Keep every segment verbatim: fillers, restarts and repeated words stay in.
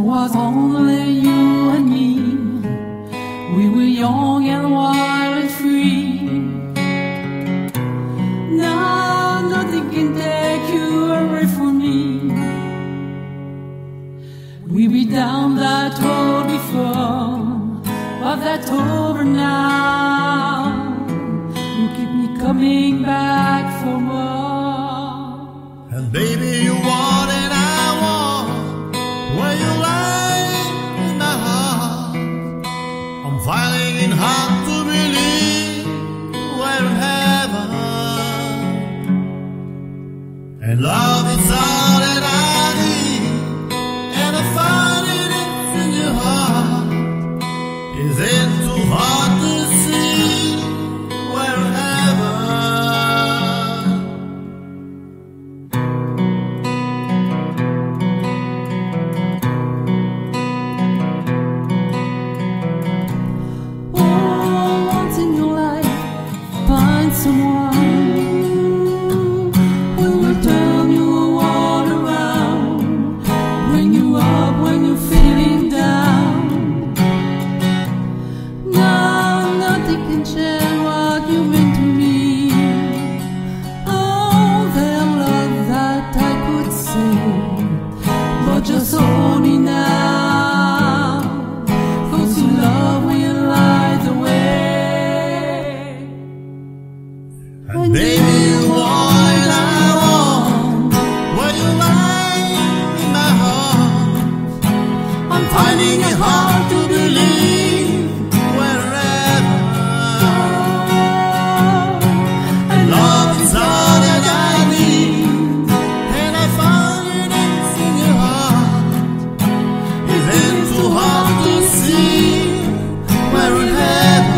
there was only you and me. We were young and wild and free. Now nothing can take you away from me. We were down that road before, but that's over now. You keep me coming back for more. And baby, you want and I want. When you lie in my heart, I'm finding it hard to believe we're in heaven. And love is all that I need, and I find it in your heart. Is it too hard to see we're in heaven? Someone who will turn your world around, bring you up when you're feeling down. Now nothing can change what you meant to me. Oh, their love that I could say, but just only now. Those who love will light the way. And baby, you want and I want. When you lie in my heart, I'm finding it hard to believe wherever. And love is all that I need, and I found it in your heart. Is it too hard to see we're in heaven?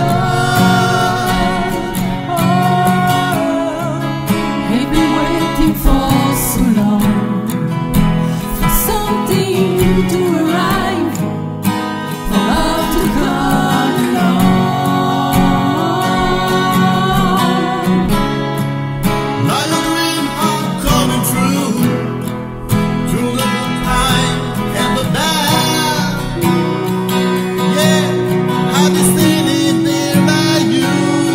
For so long, for something to arrive, for love to come along. Now your dreams are coming true, through the good time and the bad. Yeah, I'll be standing there by you.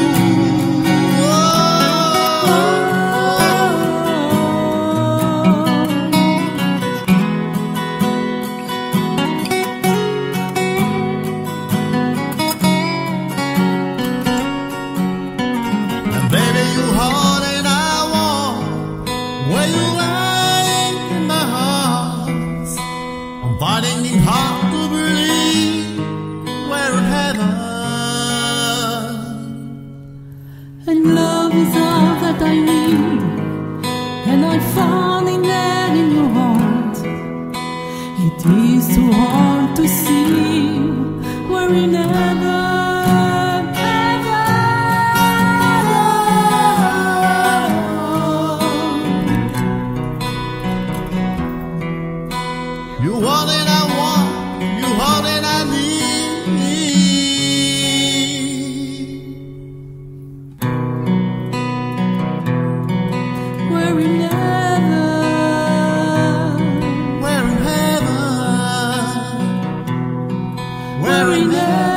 Baby, you hold and I want. When you lie in my arms, I'm finding it hard to believe we're in heaven. And love is all that I need, and I found it there in your heart. It is too hard to see we're in heaven. You want and I want, you want and I need. We're in heaven. We're in heaven. We're in heaven.